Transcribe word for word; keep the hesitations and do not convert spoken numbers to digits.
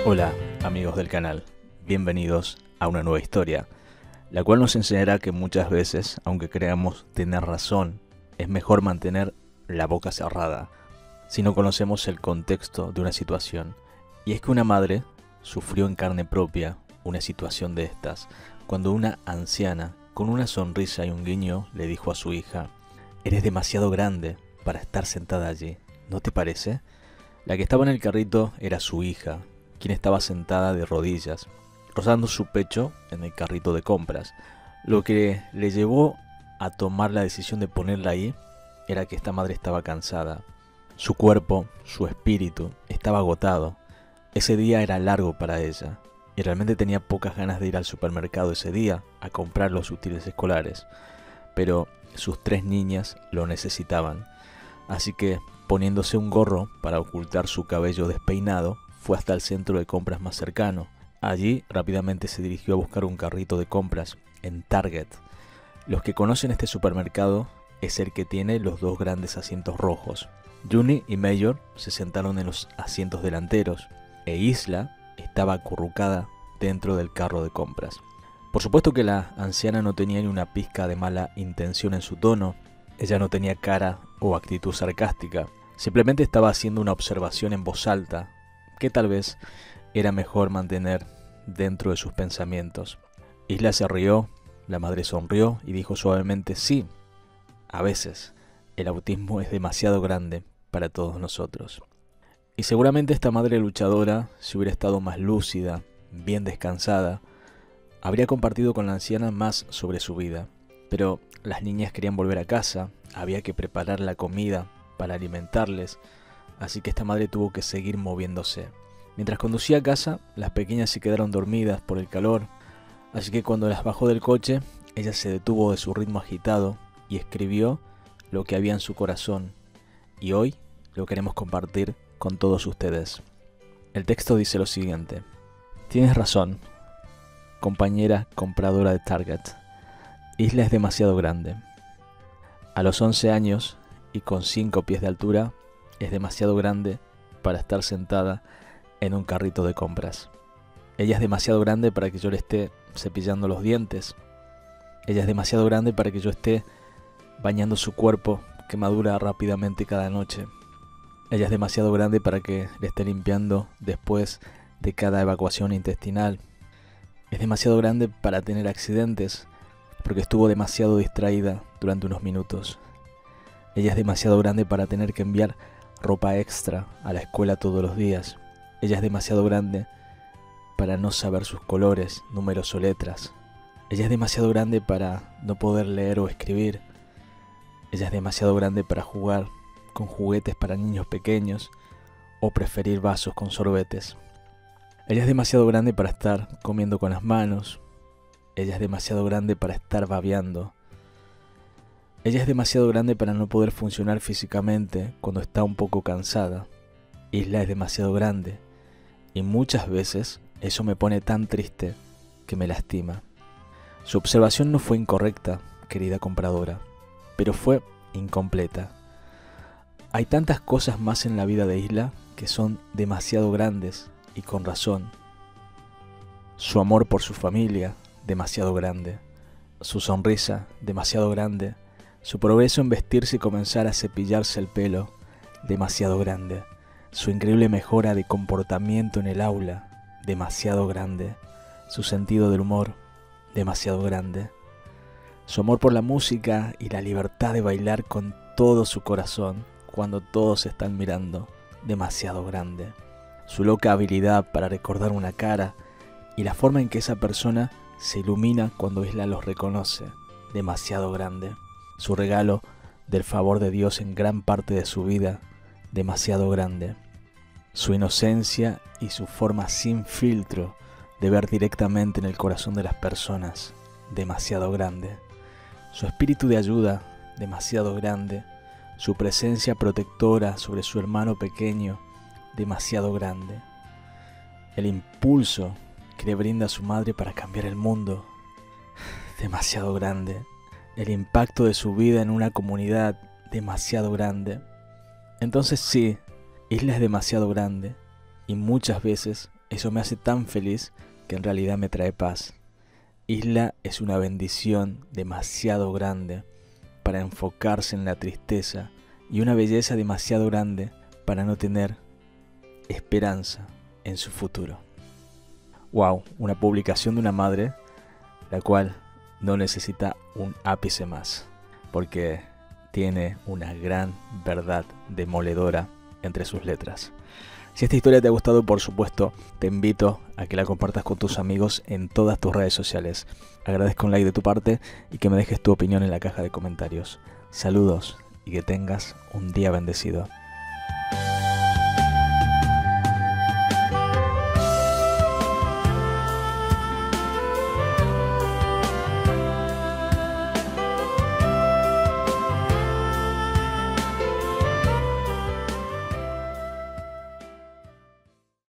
Hola amigos del canal, bienvenidos a una nueva historia, la cual nos enseñará que muchas veces, aunque creamos tener razón, es mejor mantener la boca cerrada si no conocemos el contexto de una situación. Y es que una madre sufrió en carne propia una situación de estas, cuando una anciana, con una sonrisa y un guiño, le dijo a su hija: «Eres demasiado grande para estar sentada allí, ¿no te parece?». La que estaba en el carrito era su hija, quien estaba sentada de rodillas, rozando su pecho en el carrito de compras. Lo que le llevó a tomar la decisión de ponerla ahí era que esta madre estaba cansada. Su cuerpo, su espíritu, estaba agotado. Ese día era largo para ella, y realmente tenía pocas ganas de ir al supermercado ese día a comprar los útiles escolares. Pero sus tres niñas lo necesitaban, así que, poniéndose un gorro para ocultar su cabello despeinado, fue hasta el centro de compras más cercano. Allí rápidamente se dirigió a buscar un carrito de compras en Target. Los que conocen este supermercado es el que tiene los dos grandes asientos rojos. Juni y Mayor se sentaron en los asientos delanteros e Isla estaba acurrucada dentro del carro de compras. Por supuesto que la anciana no tenía ni una pizca de mala intención en su tono. Ella no tenía cara o actitud sarcástica. Simplemente estaba haciendo una observación en voz alta que tal vez era mejor mantener dentro de sus pensamientos. Isla se rió, la madre sonrió y dijo suavemente: «Sí, a veces el autismo es demasiado grande para todos nosotros». Y seguramente esta madre luchadora, si hubiera estado más lúcida, bien descansada, habría compartido con la anciana más sobre su vida. Pero las niñas querían volver a casa, había que preparar la comida para alimentarles, así que esta madre tuvo que seguir moviéndose. Mientras conducía a casa, las pequeñas se quedaron dormidas por el calor, así que cuando las bajó del coche, ella se detuvo de su ritmo agitado y escribió lo que había en su corazón, y hoy lo queremos compartir con todos ustedes. El texto dice lo siguiente: «Tienes razón, compañera compradora de Target. Isla es demasiado grande. A los once años y con cinco pies de altura, es demasiado grande para estar sentada en un carrito de compras. Ella es demasiado grande para que yo le esté cepillando los dientes. Ella es demasiado grande para que yo esté bañando su cuerpo que madura rápidamente cada noche. Ella es demasiado grande para que le esté limpiando después de cada evacuación intestinal. Es demasiado grande para tener accidentes porque estuvo demasiado distraída durante unos minutos. Ella es demasiado grande para tener que enviar ropa extra a la escuela todos los días. Ella es demasiado grande para no saber sus colores, números o letras. Ella es demasiado grande para no poder leer o escribir. Ella es demasiado grande para jugar con juguetes para niños pequeños o preferir vasos con sorbetes. Ella es demasiado grande para estar comiendo con las manos. Ella es demasiado grande para estar babeando. Ella es demasiado grande para no poder funcionar físicamente cuando está un poco cansada. Isla es demasiado grande y muchas veces eso me pone tan triste que me lastima». Su observación no fue incorrecta, querida compradora, pero fue incompleta. Hay tantas cosas más en la vida de Isla que son demasiado grandes y con razón. Su amor por su familia, demasiado grande. Su sonrisa, demasiado grande. Su progreso en vestirse y comenzar a cepillarse el pelo, demasiado grande. Su increíble mejora de comportamiento en el aula, demasiado grande. Su sentido del humor, demasiado grande. Su amor por la música y la libertad de bailar con todo su corazón cuando todos están mirando, demasiado grande. Su loca habilidad para recordar una cara y la forma en que esa persona se ilumina cuando Isla los reconoce, demasiado grande. Su regalo del favor de Dios en gran parte de su vida, demasiado grande. Su inocencia y su forma sin filtro de ver directamente en el corazón de las personas, demasiado grande. Su espíritu de ayuda, demasiado grande. Su presencia protectora sobre su hermano pequeño, demasiado grande. El impulso que le brinda a su madre para cambiar el mundo, demasiado grande. El impacto de su vida en una comunidad, demasiado grande. Entonces sí, Isla es demasiado grande y muchas veces Eso me hace tan feliz que en realidad me trae paz. Isla es una bendición demasiado grande para enfocarse en la tristeza y una belleza demasiado grande para no tener esperanza en su futuro. Wow, una publicación de una madre la cual no necesita un ápice más, porque tiene una gran verdad demoledora entre sus letras. Si esta historia te ha gustado, por supuesto, te invito a que la compartas con tus amigos en todas tus redes sociales. Agradezco un like de tu parte y que me dejes tu opinión en la caja de comentarios. Saludos y que tengas un día bendecido.